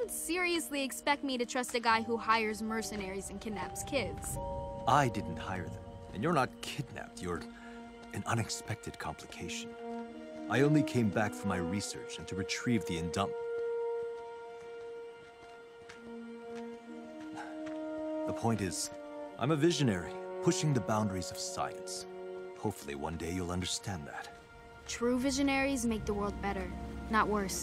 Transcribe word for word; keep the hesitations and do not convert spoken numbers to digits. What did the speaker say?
don't seriously expect me to trust a guy who hires mercenaries and kidnaps kids. I didn't hire them, and you're not kidnapped, you're an unexpected complication. I only came back from my research and to retrieve the indom- The point is, I'm a visionary, pushing the boundaries of science. Hopefully one day you'll understand that. True visionaries make the world better, not worse.